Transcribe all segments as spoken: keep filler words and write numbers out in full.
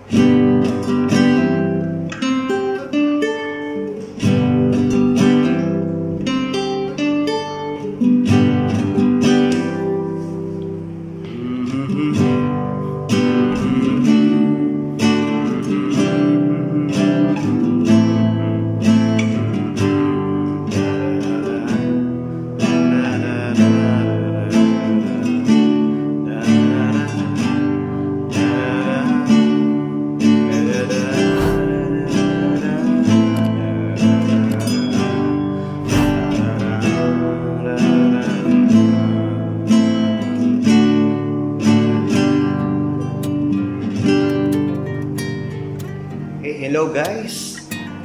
Hello guys!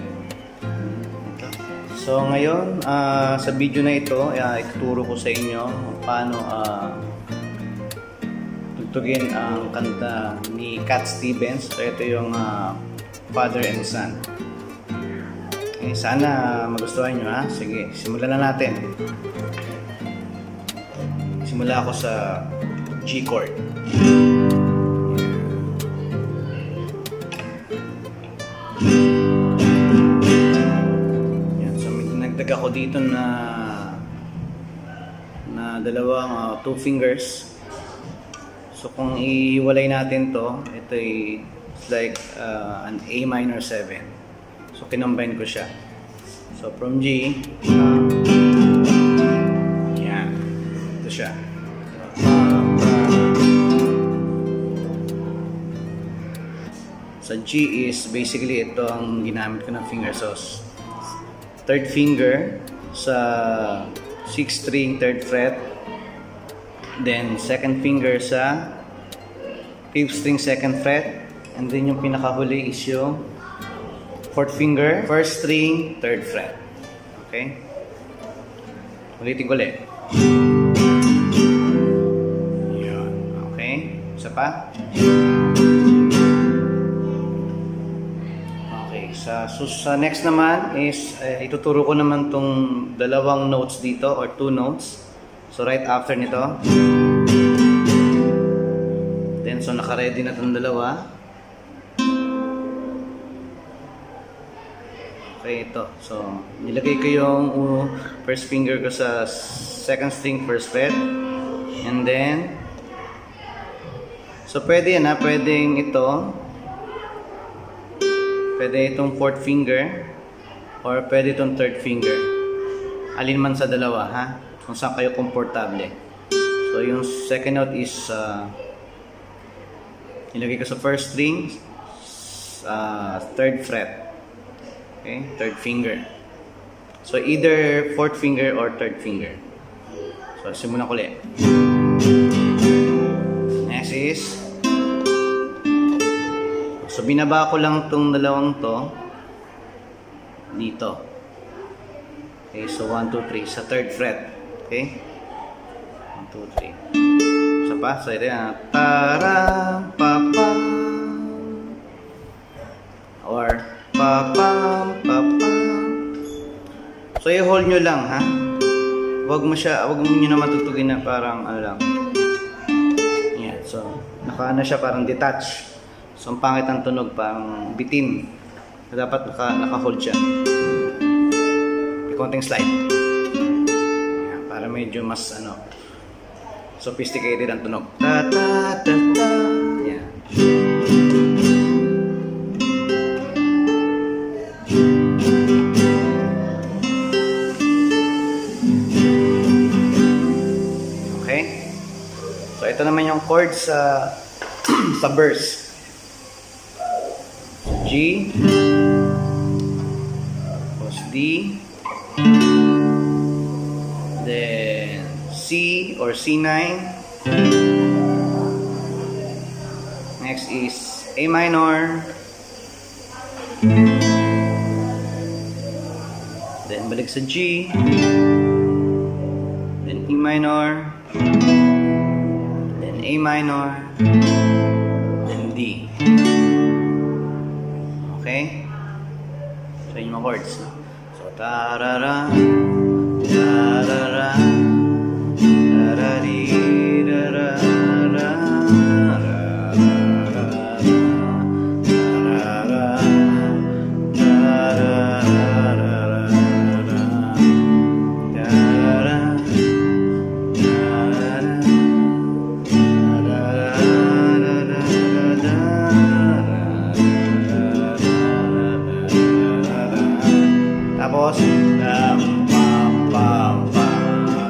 So ngayon, uh, sa video na ito, uh, ituturo ko sa inyo paano uh, tugtugin ang kanta ni Cat Stevens. So ito yung uh, Father and Son. Okay, sana magustuhan nyo ha. Sige, simulan na natin. Simula ako sa G chord. Yan, so may dinagdag ako dito na na dalawang uh, two fingers. So kung ihiwalay natin to, ito ay like uh, an A minor seven. So kinombine ko siya. So from G, uh, yan, ito siya. Sa G is basically ito ang ginamit ko ng finger. So third finger sa sixth string, third fret. Then second finger sa fifth string, second fret. And then yung pinakahuli is yung fourth finger, first string, third fret. Okay? Ulitin ko ulit. Yun. Okay? Isa pa. Sa, so, sa next naman is uh, ituturo ko naman tong dalawang notes dito or two notes. So right after nito. Then so naka-ready na tong dalawa. Okay, ito. So nilagay ko yung uh, first finger ko sa second string, first fret. And then so pwede yan ha, pwedeng ito. Pwede itong fourth finger or pwede itong third finger. Alin man sa dalawa ha, kung saan kayo komportable. So yung second note is uh, nilagay ko sa first string, uh, third fret. Okay, third finger. So either fourth finger or third finger. So simulan ko ulit. Next is, so binaba ko lang tong dalawang to dito. Okay, so one, two, three sa third fret. Okay? one, two, three. Isa pa, so ito yan. Taram, papam. Or papam, papam. So i-hold nyo lang ha. Huwag mo siya, huwag mo nyo na matutugin na parang ano lang. Yan, so naka na siya parang detach. So, ang pangit ang tunog, parang bitin. So, dapat naka, naka-hold siya. May konting slide. Ayan, para medyo mas, ano, sophisticated ang tunog. Ta ta ta ta. Ayan. Okay? So, ito naman yung chord sa, sa verse. G, tapos D, then C or C nine, next is A minor, then balik sa G, then E minor, then A minor, then D. Okay? So yun yung mga chords. So tarara, tarara, tarari, tarara, tarara, Tapos, um, pam, pam, pam.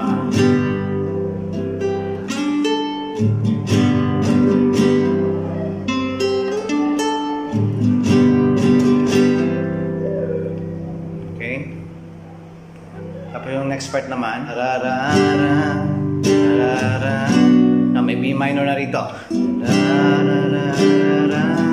Okay. Tapos yung next part naman, rarara, rarara. Na may B minor na rito. Rarara, rarara.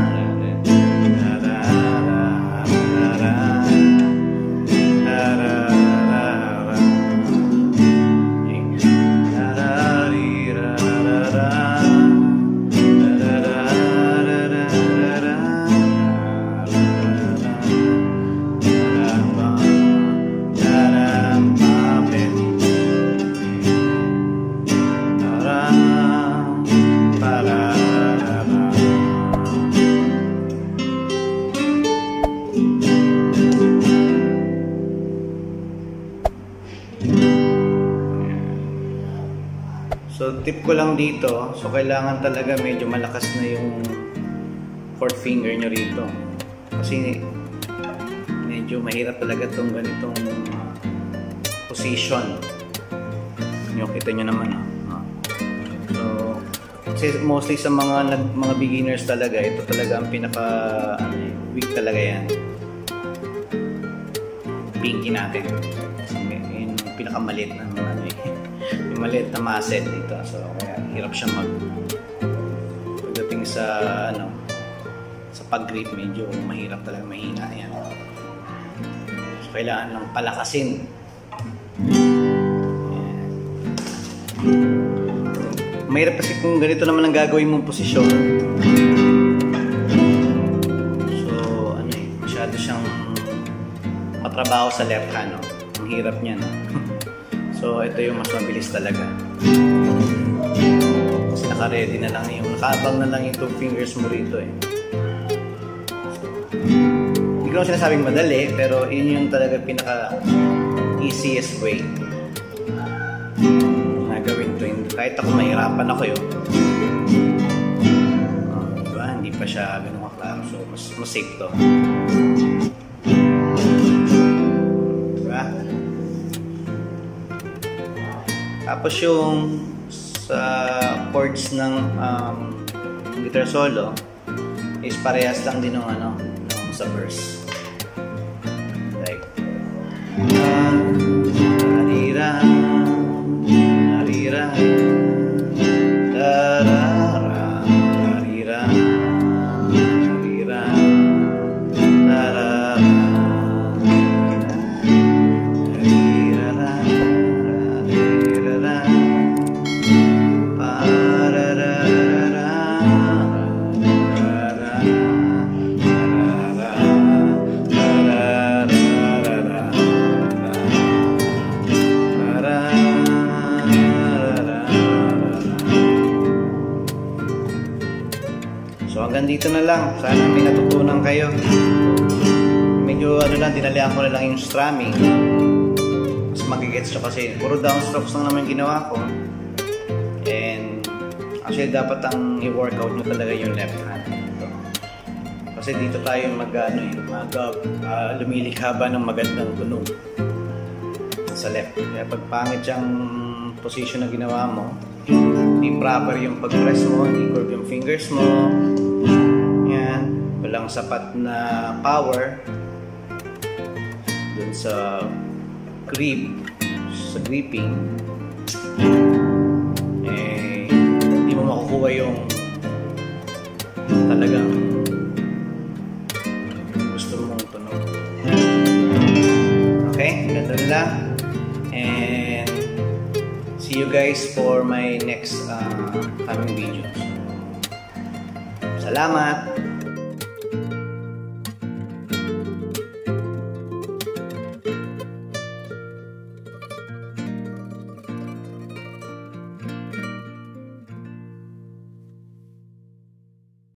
So tip ko lang dito, so kailangan talaga medyo malakas na yung fourth finger nyo rito. Kasi medyo mahirap talaga itong ganitong position. Yung kita nyo naman. Oh. So, kasi mostly sa mga mga beginners talaga, ito talaga ang pinaka ano, weak talaga yan. Pinky natin. Yung pinakamaliit na ano eh. Yung maliit na muscle dito. So, kaya hirap siya mag pagdating sa ano sa pag-grip, medyo mahirap talaga, mahina yan. So, kailangan lang palakasin. Ayan. Mahirap kasi kung ganito naman ang gagawin mong posisyon. So, ano eh, masyado siyang matrabaho sa left hand, no? Ang hirap niya, no? So, ito yung mas mabilis talaga. Kasi naka-ready na lang yung, nakaabang na lang yung two fingers mo rito eh. Hindi ko lang sinasabing madali, pero yun yung talaga pinaka-easiest way na gawin to. Kahit ako mahirapan ako yun. Uh, diba? Hindi pa siya ganun kaklaro. So, mas, mas safe to. Diba? Tapos yung sa chords ng um, guitar solo is parehas lang din ng ano, ng sa verse. Like narira narira tarara narira narira tarara So hanggang dito na lang. Sana may natutunan kayo. Medyo ano lang, dinalihan ko na lang yung strumming. Mas magigets nyo kasi puro downstrokes lang naman ginawa ko. And actually dapat ang i-workout nyo talaga yung left hand. Ito. Kasi dito tayo mag, ano, mag uh, lumilikha ba ng magandang tunog sa left. Kaya pag pangit yung position na ginawa mo, hindi proper yung pag-press mo, hindi curve yung fingers mo, yan, walang sapat na power dun sa grip, sa gripping, eh, hindi mo makukuha yung talagang gusto mong tunog. Okay, ganda nila. And see you guys for my next uh, coming videos. Salamat!